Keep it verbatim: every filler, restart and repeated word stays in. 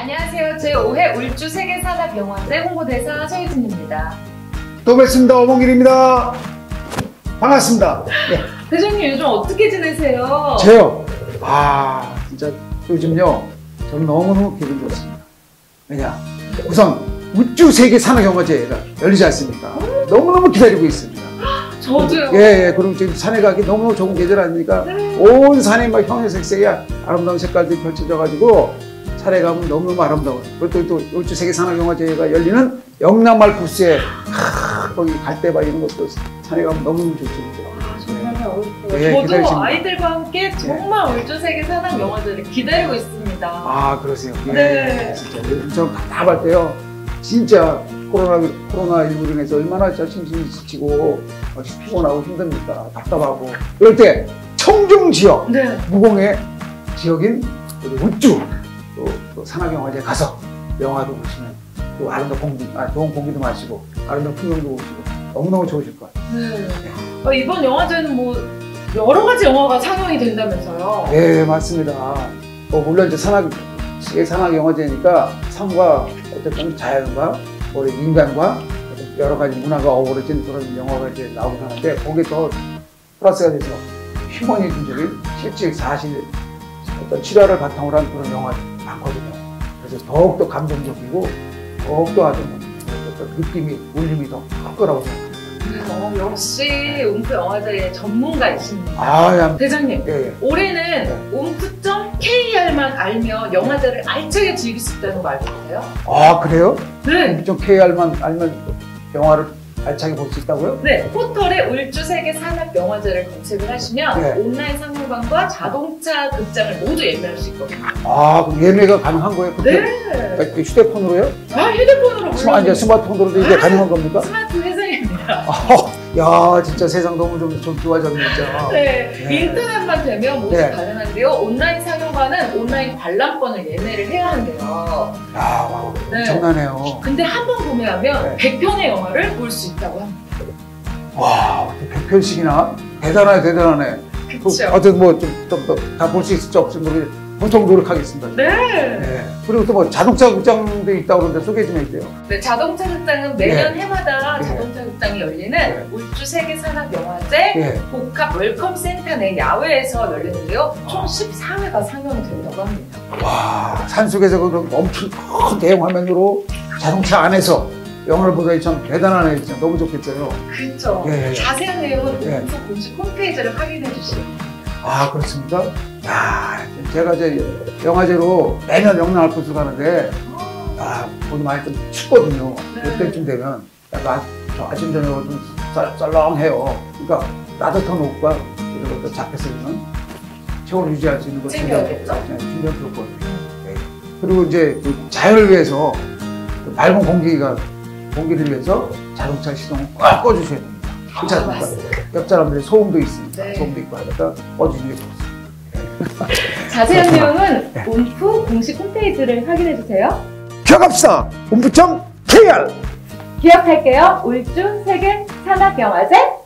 안녕하세요. 제오 회 울주 세계산업영화제 홍보대사 서유진입니다. 또 뵙습니다. 오봉길입니다. 반갑습니다. 네. 대장님 요즘 어떻게 지내세요? 저요? 아 진짜 요즘요 저는 너무너무 기분 좋습니다. 왜냐 우선 울주 세계산업영화제가 열리지 않습니까? 음. 너무너무 기다리고 있습니다. 저도요. 예, 예, 그리고 지금 산에 가기 너무 좋은 계절 아닙니까? 네. 온 산에 막 형형색색의 아름다운 색깔들이 펼쳐져 가지고 산에 가면 너무너무 아름다워요. 그리고 또, 또 울주 세계산업영화제가 열리는 영남마을 부스에 하, 거기 갈대바 이런 것도 산에 가면 너무너무 좋습니다. 아, 정말요. 네, 저도 기다리십니다. 아이들과 함께 정말 네. 울주 세계산업영화제를 기다리고 있습니다. 아 그러세요? 예, 네. 진짜 좀 답답할 때요. 진짜 코로나 코로나십구로 인해서 얼마나 진짜 심심히 지치고 피곤하고 힘듭니까? 답답하고 이럴 때 청중 지역, 네. 무공의 지역인 울주 또, 또 산업영화제 가서 영화도 보시면 또 아름다운 공기, 아, 좋은 공기도 마시고 아름다운 풍경도 보시고 너무너무 좋으실 것 같아요. 네. 네. 어, 이번 영화제는 뭐 여러 가지 영화가 상영이 된다면서요? 네, 맞습니다. 어, 물론 이제 산업 세계산업영화제니까 산과 어쨌든 자연과 우리 인간과 여러 가지 문화가 어우러진 그런 영화가 이제 나오고 하는데 거기에 더 플러스가 돼서 휴머니즘적인 실제 사실 어떤 실화를 바탕으로 한 그런 영화가 많거든요. 그래서 더욱더 감동적이고 더욱더 아주 어떤 느낌이 울림이 더 클 거라고 생각합니다. 어, 역시 움프 영화제의 전문가이십니다. 아, 야. 대장님, 예, 예. 올해는 네. 움프 점 케이알만 알면 영화제를 알차게 즐길 수 있다는 거 알고 계세요? 아, 그래요? 네. 좀 케이알만 알면 영화를 알차게 볼 수 있다고요? 네, 포털에 울주 세계 산업영화제를 검색을 하시면 네. 온라인 상영관과 자동차 극장을 모두 예매할 수 있거든요. 아, 그럼 예매가 가능한 거예요? 그때? 네. 휴대폰으로요? 아, 휴대폰으로 스마, 아니, 스마트폰으로도 이게 아, 가능한 겁니까? 스마트 회사입니다. 아, 야, 진짜 세상 너무 좀, 좀 좋아졌네, 진짜. 네, 네. 인터넷만 되면 모두 네. 가능한데요. 온라인 상영관은 온라인 관람권을 예매를 해야 한대요. 야, 와, 네. 엄청나네요. 근데 한 번 구매하면 네. 백 편의 영화를 볼 수 있다고 합니다. 와, 백 편씩이나? 대단하네, 대단하네. 그쵸. 어쨌든 뭐, 좀, 좀, 다 볼 수 있을지 없을지 모르겠는데, 보통 노력하겠습니다. 네. 네. 그리고 또 뭐, 자동차 극장도 있다고 그러는데 소개 좀 해주세요. 네, 자동차 극장은 매년 네. 해마다 네. 자동차 극장이 열리는 네. 울주 세계산업영화제 네. 복합 웰컴센터 내 야외에서 열리는데요. 총 아. 십사 회가 상영이 된다고 합니다. 와, 산속에서 그런 엄청 큰 대형 화면으로 자동차 안에서 영화를 보다니 참 대단하네. 진짜 너무 좋겠어요. 그렇죠. 예, 예. 자세한 내용은 예. 울주 공식 홈페이지를 확인해 주시면 됩니다. 아, 그렇습니까? 야, 제가 이제 영화제로 매년 영남마을 부스 가는데, 아, 돈이 많이 좀 춥거든요. 네. 이때쯤 되면 약간 아침 저녁으로 좀 썰, 썰렁해요. 그러니까 따뜻한 옷과 이런 것도 자켓을 체온을 유지할 수 있는 걸 챙겨야겠죠? 준비할 필요가 있거든요. 네. 그리고 이제 그 자연을 위해서 그 맑은 공기가 공기를 위해서 자동차 시동을 꽉 꺼주셔야 됩니다. 그렇지 아, 않습니까? 맞습니다. 옆 사람들이 소음도 있으니까 네. 소음도 있고 하니까 꺼주시는 게 좋습니다. 자세한 내용은 네. 움프 공식 홈페이지를 확인해 주세요. 기억합시다. 움프 점 케이알 기억할게요. 울주 세계산업영화제